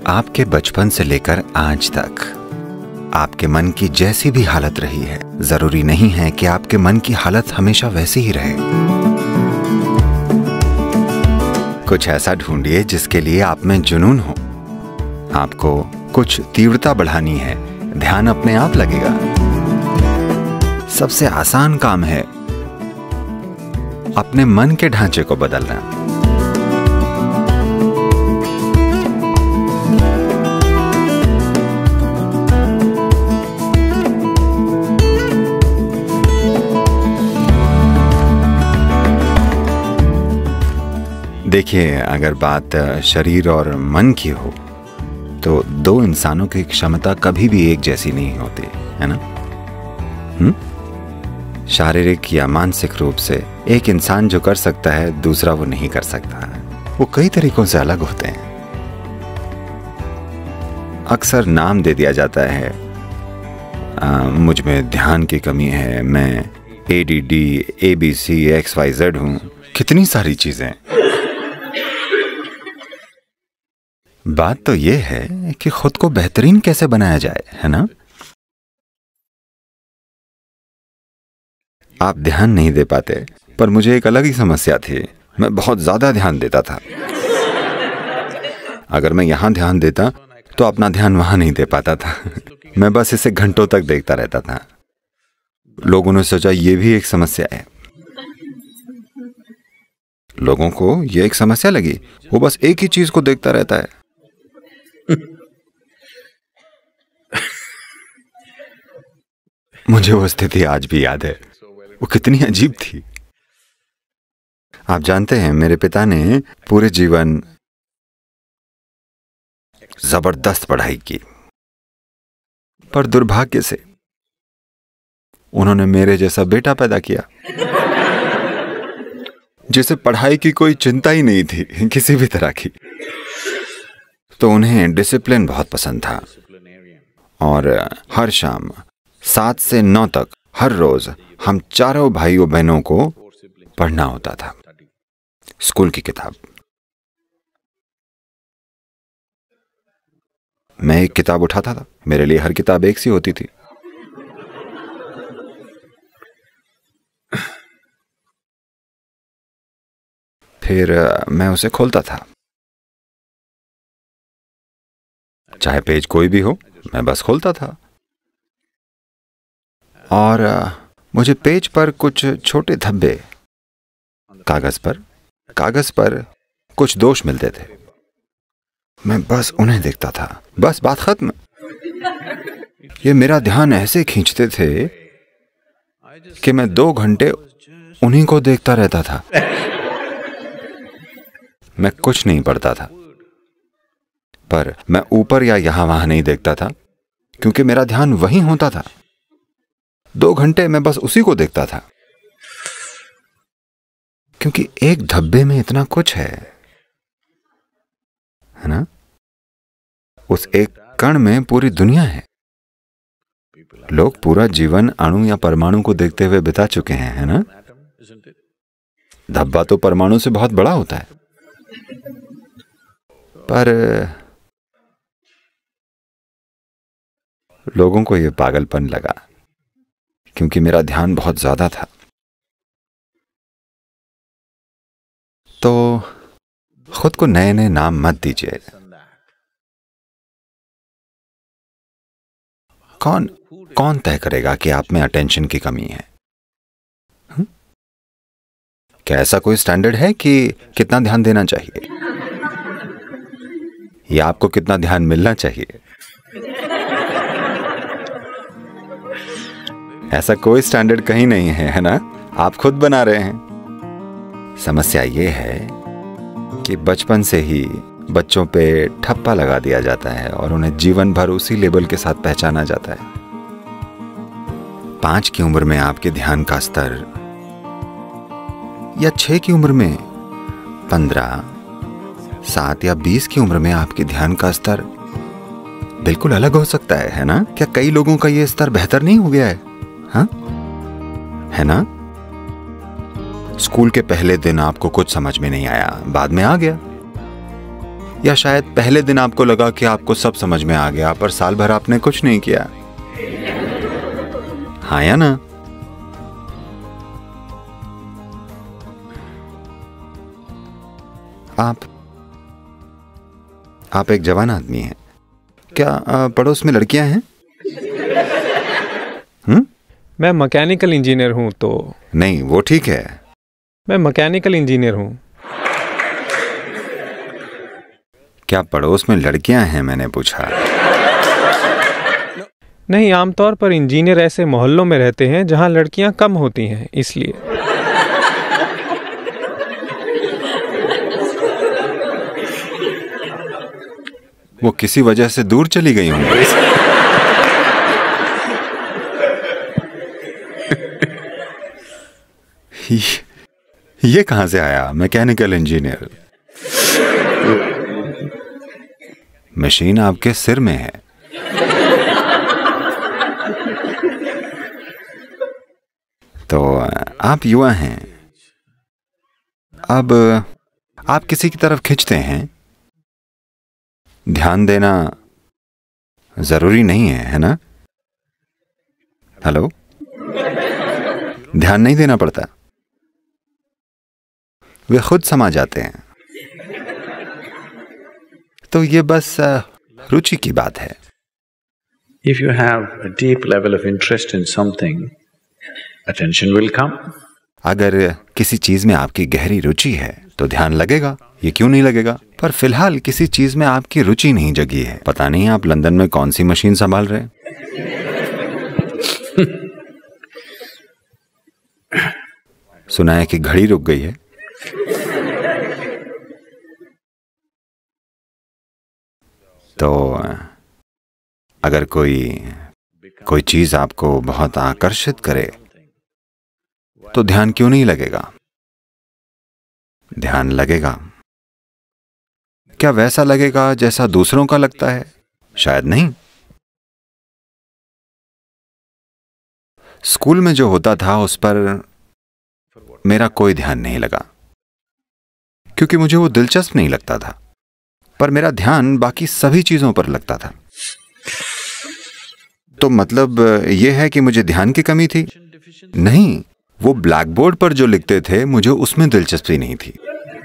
आपके बचपन से लेकर आज तक आपके मन की जैसी भी हालत रही है, जरूरी नहीं है कि आपके मन की हालत हमेशा वैसी ही रहे। कुछ ऐसा ढूंढिए जिसके लिए आप में जुनून हो। आपको कुछ तीव्रता बढ़ानी है, ध्यान अपने आप लगेगा। सबसे आसान काम है अपने मन के ढांचे को बदलना। देखिए, अगर बात शरीर और मन की हो तो दो इंसानों की क्षमता कभी भी एक जैसी नहीं होती, है ना? शारीरिक या मानसिक रूप से एक इंसान जो कर सकता है, दूसरा वो नहीं कर सकता। वो कई तरीकों से अलग होते हैं। अक्सर नाम दे दिया जाता है, मुझ में ध्यान की कमी है, मैं ADD, ABC, XYZ हूं, कितनी सारी चीजें। बात तो ये है कि खुद को बेहतरीन कैसे बनाया जाए, है ना? आप ध्यान नहीं दे पाते, पर मुझे एक अलग ही समस्या थी। मैं बहुत ज्यादा ध्यान देता था। अगर मैं यहां ध्यान देता तो अपना ध्यान वहां नहीं दे पाता था। मैं बस इसे घंटों तक देखता रहता था। लोगों ने सोचा ये भी एक समस्या है। लोगों को ये एक समस्या लगी, वो बस एक ही चीज को देखता रहता है। मुझे वो स्थिति आज भी याद है। वो कितनी अजीब थी। आप जानते हैं, मेरे पिता ने पूरे जीवन जबरदस्त पढ़ाई की, पर दुर्भाग्य से उन्होंने मेरे जैसा बेटा पैदा किया जिसे पढ़ाई की कोई चिंता ही नहीं थी, किसी भी तरह की। तो उन्हें डिसिप्लिन बहुत पसंद था और हर शाम 7 से 9 तक हर रोज हम चारों भाइयों बहनों को पढ़ना होता था, स्कूल की किताब। मैं एक किताब उठाता था, मेरे लिए हर किताब एक सी होती थी। फिर मैं उसे खोलता था, चाहे पेज कोई भी हो, मैं बस खोलता था। और मुझे पेज पर कुछ छोटे धब्बे, कागज पर कुछ दोष मिलते थे। मैं बस उन्हें देखता था, बस बात खत्म। ये मेरा ध्यान ऐसे खींचते थे कि मैं 2 घंटे उन्हीं को देखता रहता था। मैं कुछ नहीं पढ़ता था, पर मैं ऊपर या यहां वहां नहीं देखता था, क्योंकि मेरा ध्यान वहीं होता था। 2 घंटे मैं बस उसी को देखता था, क्योंकि एक धब्बे में इतना कुछ है ना? उस एक कण में पूरी दुनिया है। लोग पूरा जीवन अणु या परमाणु को देखते हुए बिता चुके हैं, है ना? धब्बा तो परमाणु से बहुत बड़ा होता है। पर लोगों को यह पागलपन लगा, क्योंकि मेरा ध्यान बहुत ज्यादा था। तो खुद को नए नए नाम मत दीजिए। कौन तय करेगा कि आप में अटेंशन की कमी है? क्या ऐसा कोई स्टैंडर्ड है कि कितना ध्यान देना चाहिए या आपको कितना ध्यान मिलना चाहिए? ऐसा कोई स्टैंडर्ड कहीं नहीं है ना? आप खुद बना रहे हैं। समस्या ये है कि बचपन से ही बच्चों पे ठप्पा लगा दिया जाता है और उन्हें जीवन भर उसी लेबल के साथ पहचाना जाता है। 5 की उम्र में आपके ध्यान का स्तर या 6 की उम्र में 15, 7 या 20 की उम्र में आपके ध्यान का स्तर बिल्कुल अलग हो सकता है ना? क्या कई लोगों का यह स्तर बेहतर नहीं हो गया है? हाँ, है ना? स्कूल के पहले दिन आपको कुछ समझ में नहीं आया, बाद में आ गया। या शायद पहले दिन आपको लगा कि आपको सब समझ में आ गया, पर साल भर आपने कुछ नहीं किया। हाँ या ना? आप एक जवान आदमी हैं। क्या पड़ोस में लड़कियां हैं? मैं मैकेनिकल इंजीनियर हूं। तो नहीं, वो ठीक है। मैं मैकेनिकल इंजीनियर हूं। क्या पड़ोस में लड़कियां हैं, मैंने पूछा। नहीं, आमतौर पर इंजीनियर ऐसे मोहल्लों में रहते हैं जहां लड़कियां कम होती हैं, इसलिए। वो किसी वजह से दूर चली गई होंगी। ये कहां से आया मैकेनिकल इंजीनियर? मशीन आपके सिर में है। तो आप युवा हैं, अब आप किसी की तरफ खिंचते हैं। ध्यान देना जरूरी नहीं है ना? हेलो? ध्यान नहीं देना पड़ता, वे खुद समा जाते हैं। तो ये बस रुचि की बात है। If you have a deep level of interest in something, attention will come. अगर किसी चीज में आपकी गहरी रुचि है तो ध्यान लगेगा, ये क्यों नहीं लगेगा? पर फिलहाल किसी चीज में आपकी रुचि नहीं जगी है। पता नहीं आप लंदन में कौन सी मशीन संभाल रहे हैं। सुना है कि घड़ी रुक गई है। तो अगर कोई चीज आपको बहुत आकर्षित करे तो ध्यान क्यों नहीं लगेगा? ध्यान लगेगा। क्या वैसा लगेगा जैसा दूसरों का लगता है? शायद नहीं। स्कूल में जो होता था उस पर मेरा कोई ध्यान नहीं लगा, क्योंकि मुझे वो दिलचस्प नहीं लगता था। पर मेरा ध्यान बाकी सभी चीजों पर लगता था। तो मतलब यह है कि मुझे ध्यान की कमी थी? नहीं, वो ब्लैक बोर्ड पर जो लिखते थे मुझे उसमें दिलचस्पी नहीं थी,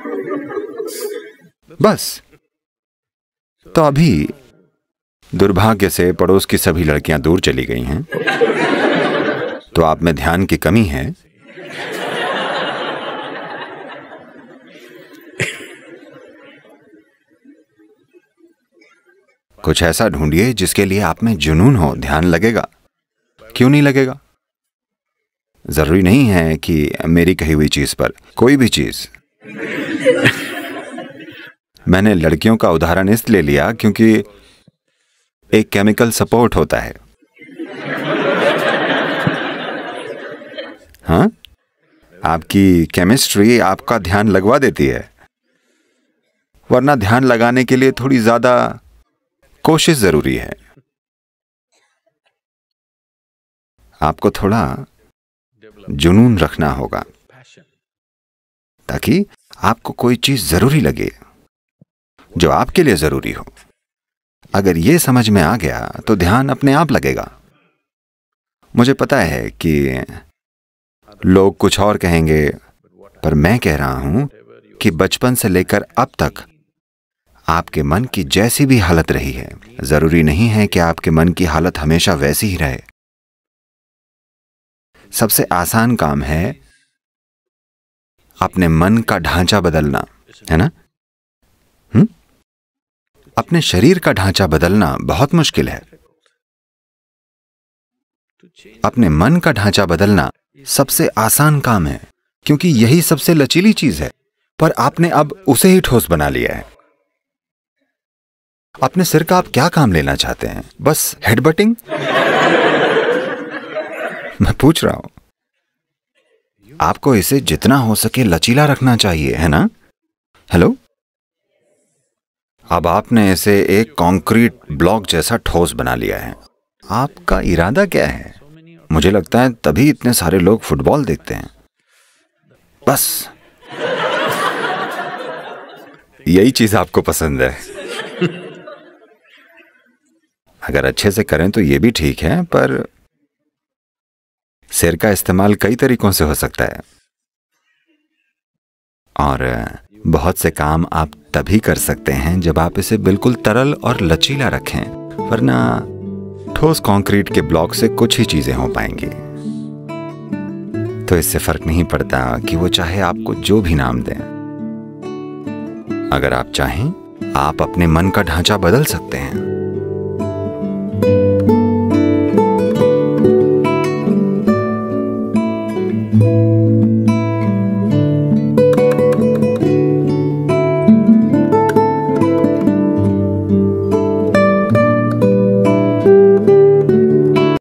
बस। तो अभी दुर्भाग्य से पड़ोस की सभी लड़कियां दूर चली गई हैं। तो आप में ध्यान की कमी है। कुछ ऐसा ढूंढिए जिसके लिए आप में जुनून हो, ध्यान लगेगा। क्यों नहीं लगेगा? जरूरी नहीं है कि मेरी कही हुई चीज पर, कोई भी चीज। मैंने लड़कियों का उदाहरण इसलिए लिया क्योंकि एक केमिकल सपोर्ट होता है। हाँ, आपकी केमिस्ट्री आपका ध्यान लगवा देती है, वरना ध्यान लगाने के लिए थोड़ी ज्यादा कोशिश जरूरी है। आपको थोड़ा जुनून रखना होगा ताकि आपको कोई चीज जरूरी लगे जो आपके लिए जरूरी हो। अगर यह समझ में आ गया तो ध्यान अपने आप लगेगा। मुझे पता है कि लोग कुछ और कहेंगे, पर मैं कह रहा हूं कि बचपन से लेकर अब तक आपके मन की जैसी भी हालत रही है, जरूरी नहीं है कि आपके मन की हालत हमेशा वैसी ही रहे। सबसे आसान काम है अपने मन का ढांचा बदलना, है ना? अपने शरीर का ढांचा बदलना बहुत मुश्किल है। अपने मन का ढांचा बदलना सबसे आसान काम है, क्योंकि यही सबसे लचीली चीज है। पर आपने अब उसे ही ठोस बना लिया है। अपने सिर का आप क्या काम लेना चाहते हैं? बस हेडबटिंग? मैं पूछ रहा हूं। आपको इसे जितना हो सके लचीला रखना चाहिए, है ना? हेलो? अब आपने इसे एक कंक्रीट ब्लॉक जैसा ठोस बना लिया है। आपका इरादा क्या है? मुझे लगता है तभी इतने सारे लोग फुटबॉल देखते हैं। बस यही चीज आपको पसंद है। अगर अच्छे से करें तो ये भी ठीक है, पर सिर का इस्तेमाल कई तरीकों से हो सकता है और बहुत से काम आप तभी कर सकते हैं जब आप इसे बिल्कुल तरल और लचीला रखें, वरना ठोस कंक्रीट के ब्लॉक से कुछ ही चीजें हो पाएंगी। तो इससे फर्क नहीं पड़ता कि वो चाहे आपको जो भी नाम दें। अगर आप चाहें, आप अपने मन का ढांचा बदल सकते हैं।